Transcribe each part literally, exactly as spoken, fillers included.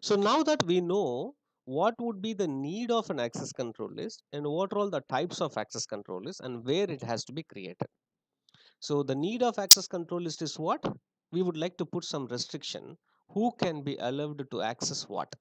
So now that we know what would be the need of an access control list and what are all the types of access control list and where it has to be created. So the need of access control list is what? We would like to put some restriction who can be allowed to access what.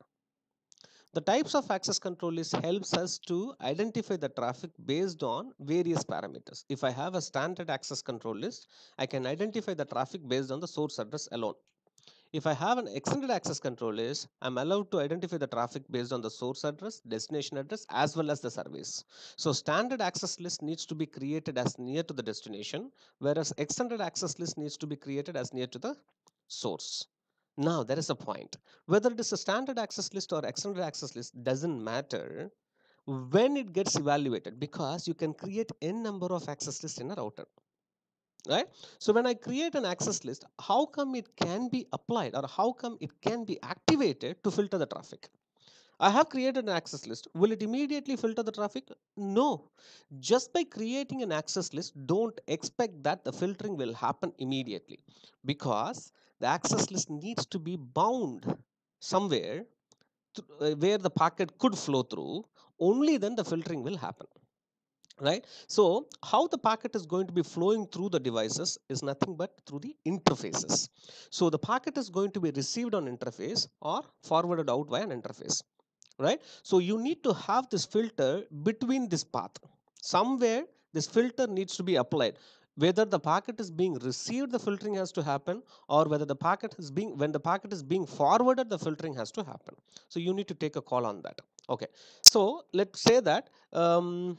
The types of access control list helps us to identify the traffic based on various parameters. If I have a standard access control list, I can identify the traffic based on the source address alone. If I have an extended access control list, I'm allowed to identify the traffic based on the source address, destination address, as well as the service. So standard access list needs to be created as near to the destination, whereas extended access list needs to be created as near to the source. Now there is a point. Whether it is a standard access list or extended access list doesn't matter when it gets evaluated, because you can create n number of access lists in a router, right? So when I create an access list, how come it can be applied or how come it can be activated to filter the traffic? I have created an access list. Will it immediately filter the traffic? No. Just by creating an access list, don't expect that the filtering will happen immediately, because the access list needs to be bound somewhere to, uh, where the packet could flow through. Only then the filtering will happen, right? So how the packet is going to be flowing through the devices is nothing but through the interfaces. So the packet is going to be received on interface or forwarded out via an interface, right? So you need to have this filter between this path. Somewhere this filter needs to be applied. Whether the packet is being received, the filtering has to happen, or whether the packet is being when the packet is being forwarded, the filtering has to happen. So you need to take a call on that. Okay, so let's say that um,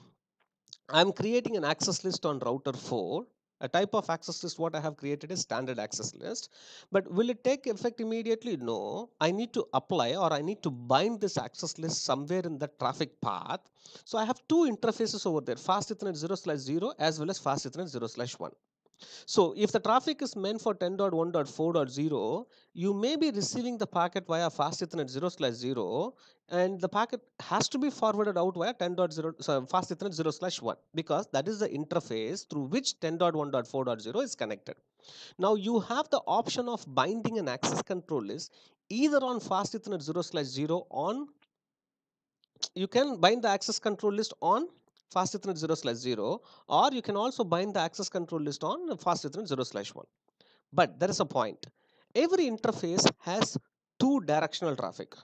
I'm creating an access list on router four. A type of access list what I have created is standard access list. But will it take effect immediately? No. I need to apply or I need to bind this access list somewhere in the traffic path. So I have two interfaces over there, fast ethernet zero slash zero as well as fast ethernet zero slash one. So if the traffic is meant for ten dot one dot four dot zero, you may be receiving the packet via fast ethernet zero slash zero, and the packet has to be forwarded out via ten dot zero, so fast ethernet zero slash one, because that is the interface through which ten dot one dot four dot zero is connected. Now you have the option of binding an access control list either on fast ethernet zero slash zero on, you can bind the access control list on fast ethernet zero slash zero, or you can also bind the access control list on fast ethernet zero slash one. But there is a point. Every interface has two directional traffic.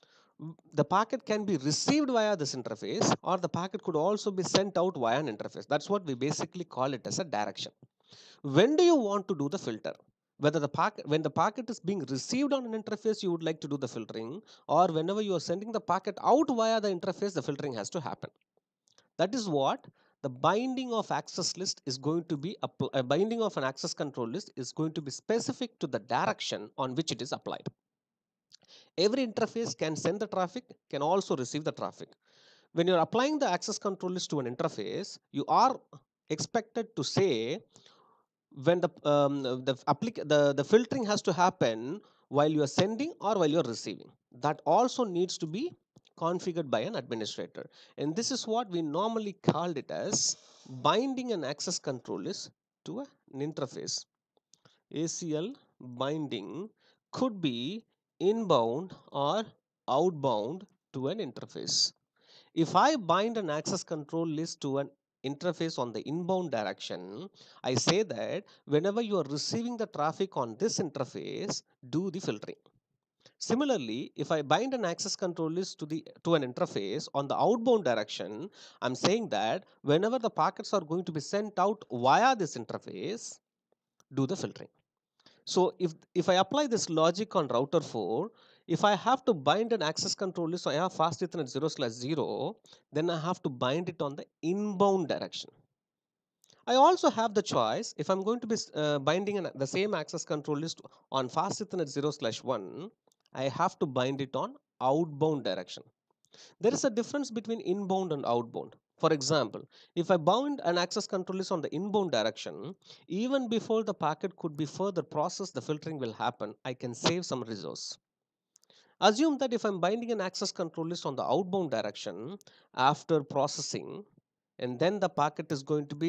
The packet can be received via this interface, or the packet could also be sent out via an interface. That's what we basically call it as a direction. When do you want to do the filter? Whether the packet, when the packet is being received on an interface, you would like to do the filtering, or whenever you are sending the packet out via the interface, the filtering has to happen. That is what the binding of access list is going to be. A binding of an access control list is going to be specific to the direction on which it is applied. Every interface can send the traffic, can also receive the traffic. When you're applying the access control list to an interface, you are expected to say when the um, the, applic- the the filtering has to happen while you are sending or while you are receiving. That also needs to be configured by an administrator, and this is what we normally called it as binding an access control list to an interface. A C L binding could be inbound or outbound to an interface. If I bind an access control list to an interface on the inbound direction, I say that whenever you are receiving the traffic on this interface, do the filtering. Similarly, if I bind an access control list to the to an interface on the outbound direction, I'm saying that whenever the packets are going to be sent out via this interface, do the filtering. So if, if I apply this logic on router four, if I have to bind an access control list, so I have fast ethernet zero slash zero, then I have to bind it on the inbound direction. I also have the choice, if I'm going to be uh, binding an, the same access control list on fast ethernet zero slash one, I have to bind it on outbound direction. There is a difference between inbound and outbound. For example, if I bound an access control list on the inbound direction, even before the packet could be further processed, the filtering will happen. I can save some resource. Assume that if I'm binding an access control list on the outbound direction, after processing, and then the packet is going to be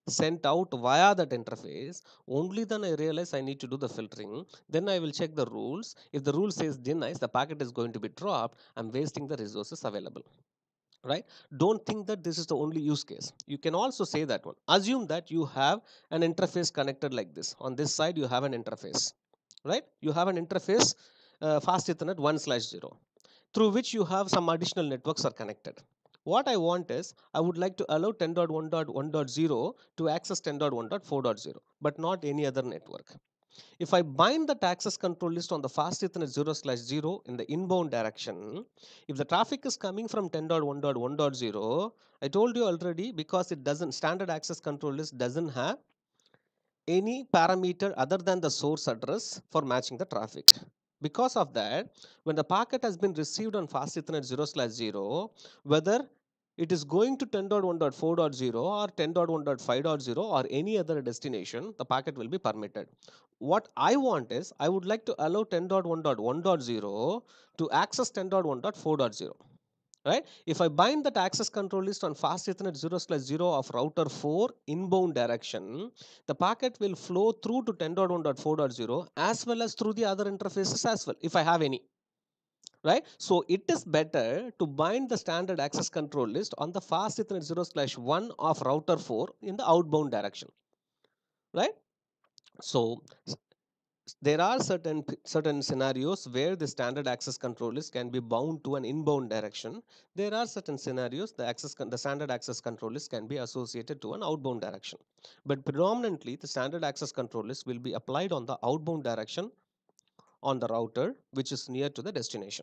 sent out via that interface, only then I realize I need to do the filtering. Then I will check the rules. If the rule says denies, the packet is going to be dropped. I'm wasting the resources available. Right? Don't think that this is the only use case. You can also say that one. Assume that you have an interface connected like this. On this side, you have an interface. Right? You have an interface, uh, fast Ethernet one slash zero, through which you have some additional networks are connected. What I want is, I would like to allow ten dot one dot one dot zero to access ten dot one dot four dot zero, but not any other network. If I bind that access control list on the fast Ethernet zero slash zero in the inbound direction, if the traffic is coming from ten dot one dot one dot zero, I told you already, because it doesn't, standard access control list doesn't have any parameter other than the source address for matching the traffic. Because of that, when the packet has been received on fast Ethernet zero slash zero, whether it is going to ten dot one dot four dot zero or ten dot one dot five dot zero or any other destination, the packet will be permitted. What I want is, I would like to allow ten dot one dot one dot zero to access ten dot one dot four dot zero. Right? If I bind that access control list on fast Ethernet zero slash zero of router four inbound direction, the packet will flow through to ten dot one dot four dot zero as well as through the other interfaces as well, if I have any. Right? So it is better to bind the standard access control list on the fast Ethernet zero slash one of router four in the outbound direction. Right? So there are certain certain scenarios where the standard access control list can be bound to an inbound direction. There are certain scenarios the access the standard access control list can be associated to an outbound direction, but predominantly the standard access control list will be applied on the outbound direction on the router which is near to the destination.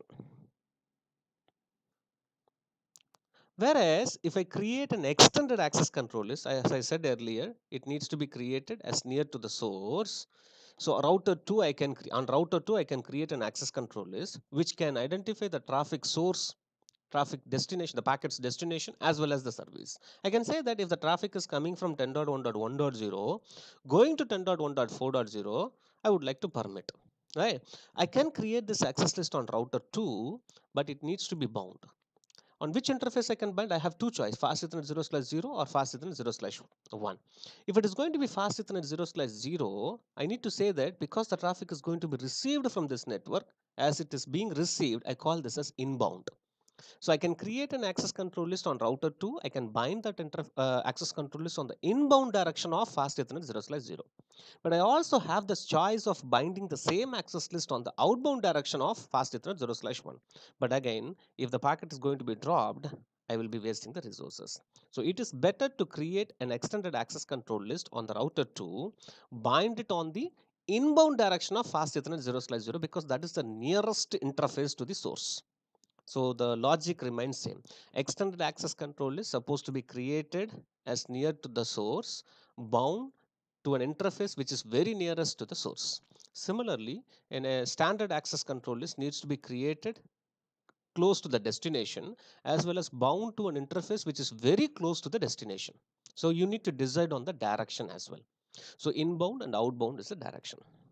Whereas if I create an extended access control list, as I said earlier, it needs to be created as near to the source. So router two, I can on router two, I can create an access control list which can identify the traffic source, traffic destination, the packet's destination, as well as the service. I can say that if the traffic is coming from ten dot one dot one dot zero going to ten dot one dot four dot zero, I would like to permit. Right? I can create this access list on router two, but it needs to be bound. On which interface I can bind? I have two choice, fast Ethernet zero slash zero or fast Ethernet zero slash one. If it is going to be fast Ethernet zero slash zero, I need to say that because the traffic is going to be received from this network, as it is being received, I call this as inbound. So I can create an access control list on router two. I can bind that uh, access control list on the inbound direction of fast Ethernet zero slash zero. But I also have this choice of binding the same access list on the outbound direction of fast Ethernet zero slash one. But again, if the packet is going to be dropped, I will be wasting the resources. So it is better to create an extended access control list on the router two, bind it on the inbound direction of fast Ethernet zero slash zero, because that is the nearest interface to the source. So the logic remains same. Extended access control is supposed to be created as near to the source, bound to an interface which is very nearest to the source. Similarly, in a standard access control list needs to be created close to the destination as well as bound to an interface which is very close to the destination. So you need to decide on the direction as well. So inbound and outbound is the direction.